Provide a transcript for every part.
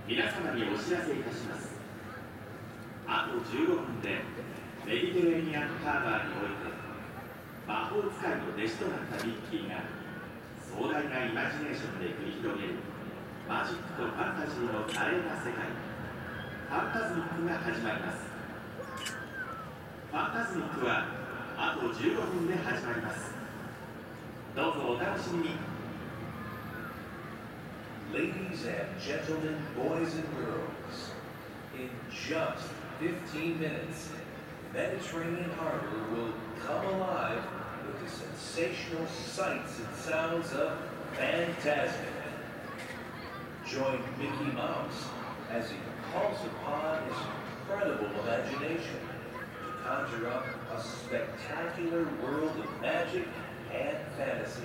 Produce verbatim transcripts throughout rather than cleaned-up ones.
皆様にお知らせいたします。あとじゅうごふんでメディテレーニアンハーバーにおいて魔法使いの弟子となったミッキーが壮大なイマジネーションで繰り広げるマジックとファンタジーの華麗な世界、ファンタズミックが始まります。ファンタズミックはあとじゅうごふんで始まります。どうぞお楽しみに。 Ladies and gentlemen, boys and girls, in just fifteen minutes, Mediterranean Harbor will come alive with the sensational sights and sounds of Fantasmic. Join Mickey Mouse as he calls upon his incredible imagination to conjure up a spectacular world of magic and fantasy.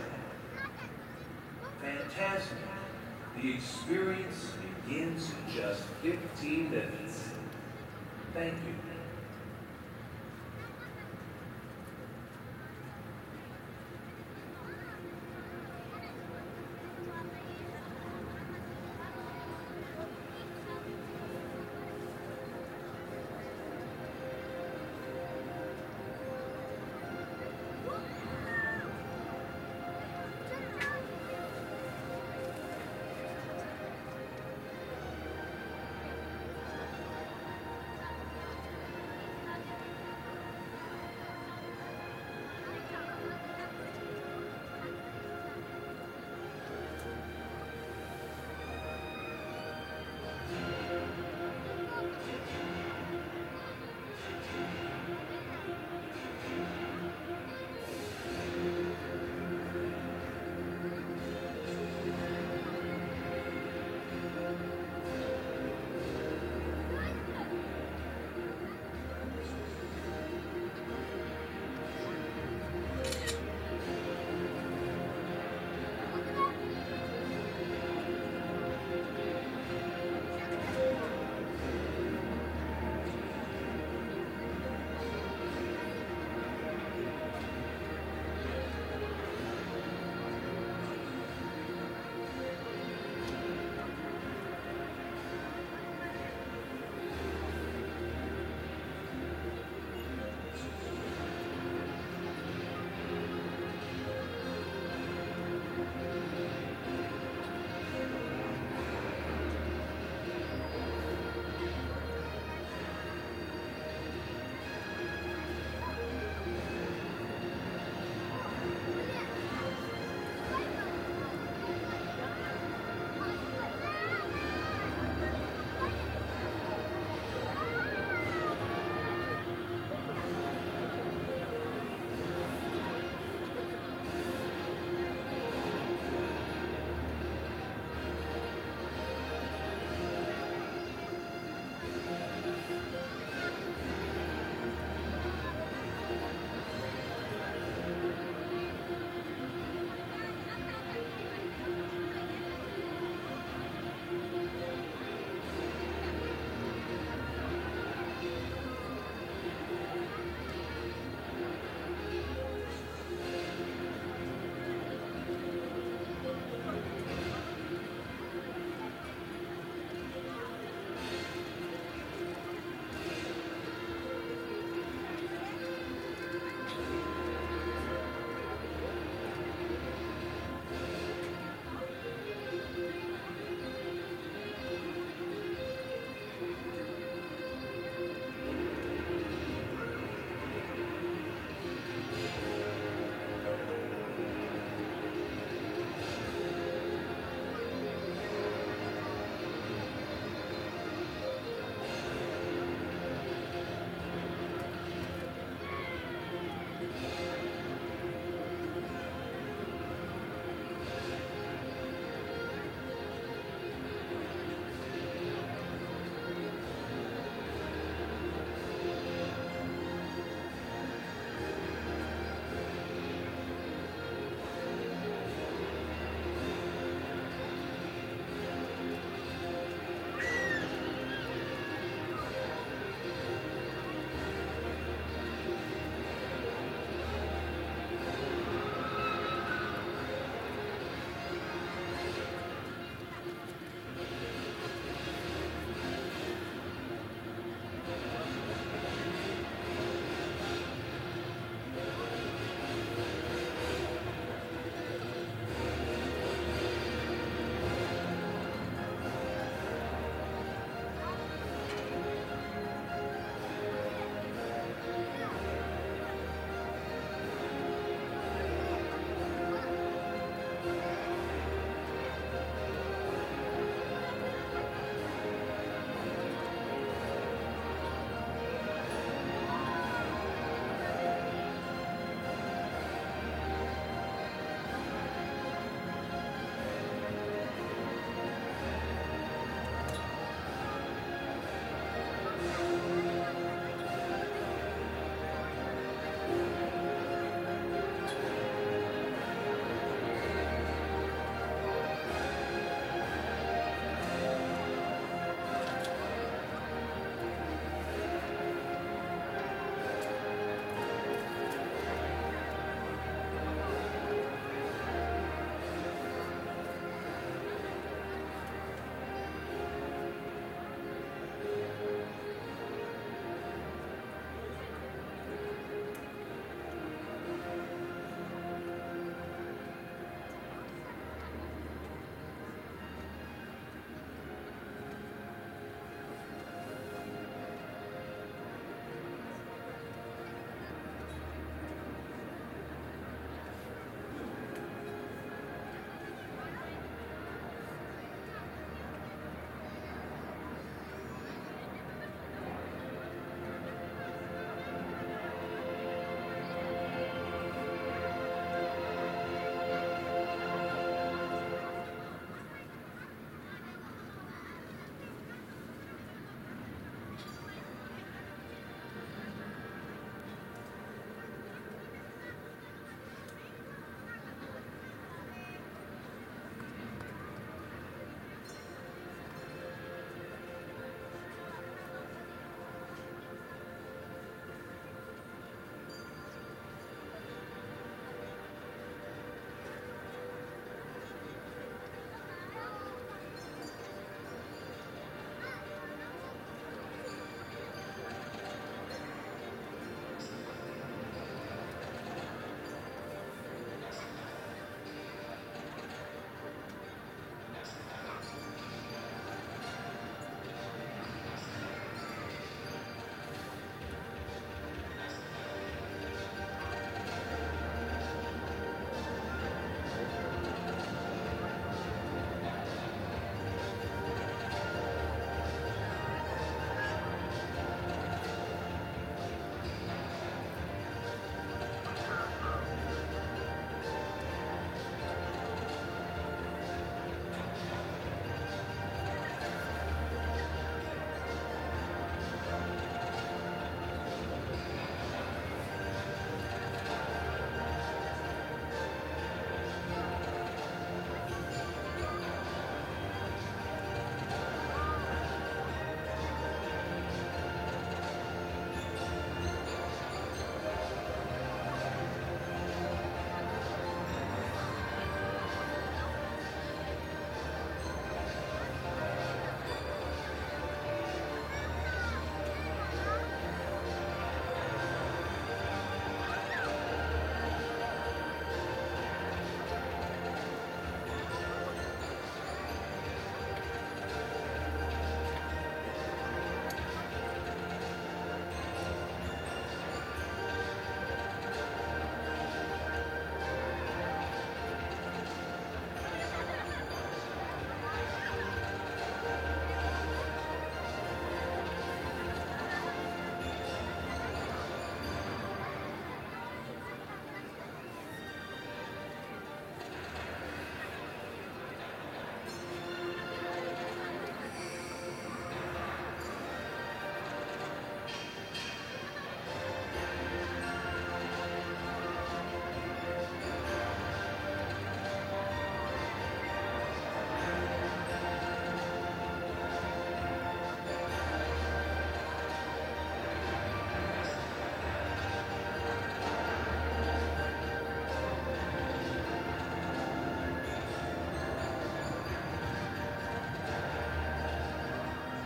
Fantasmic. The experience begins in just fifteen minutes. Thank you.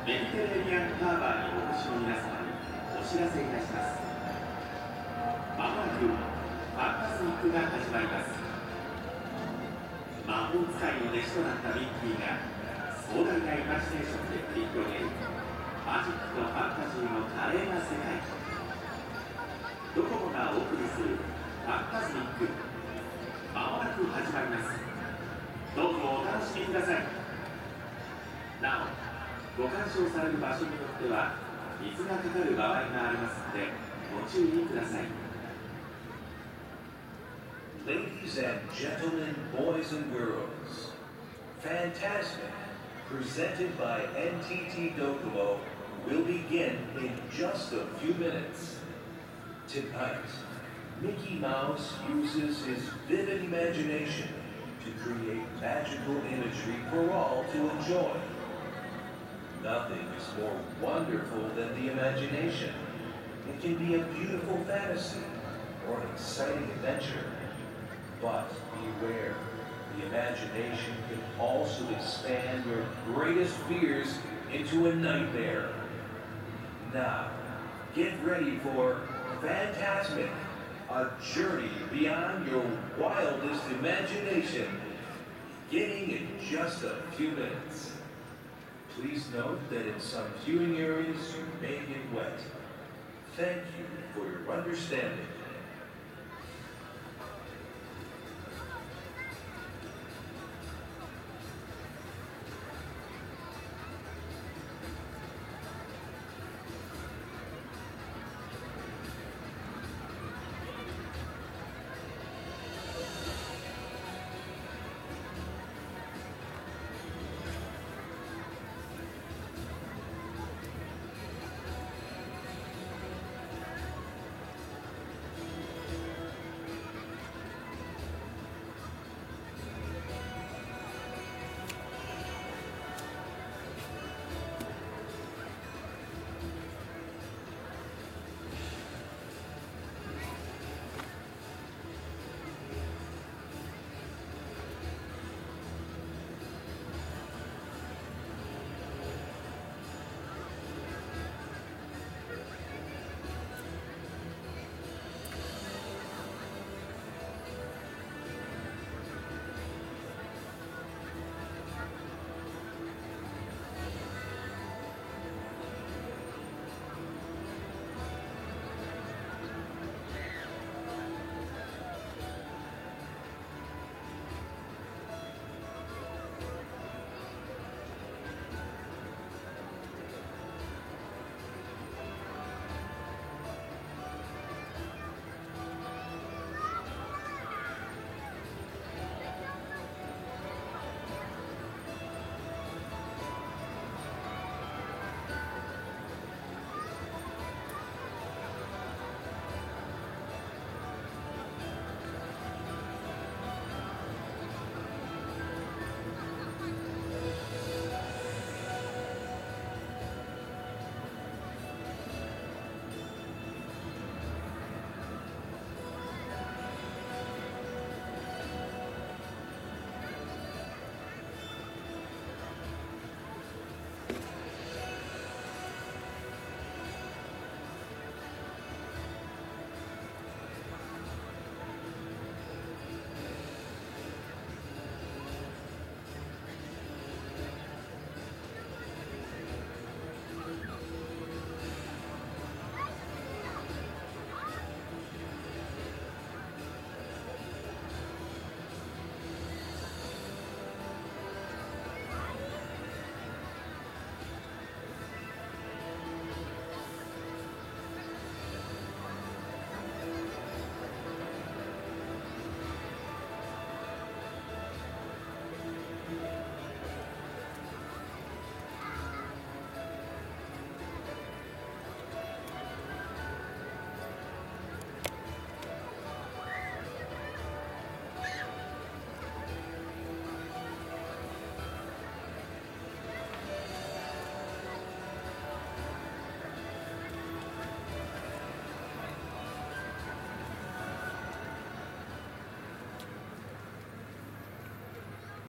メディテレーニアンハーバーにお越しの皆様にお知らせいたします。まもなくファンタスミックが始まります。魔法使いの弟子となったミッキーが壮大なイマジネーションで繰り広げるマジックとファンタジーの華麗な世界。ドコモがお送りするファンタスミック、まもなく始まります。どうぞお楽しみください。なお、ご鑑賞される場所によっては水がかかる場合がありますのでご注意ください。 Ladies and gentlemen, boys and girls, Fantasmic, presented by N T T Docomo, will begin in just a few minutes. Tonight, Mickey Mouse uses his vivid imagination to create magical imagery for all to enjoy. Nothing is more wonderful than the imagination. It can be a beautiful fantasy or an exciting adventure. But beware, the imagination can also expand your greatest fears into a nightmare. Now, get ready for Fantasmic, a journey beyond your wildest imagination, beginning in just a few minutes. Please note that in some viewing areas you may get wet. Thank you for your understanding.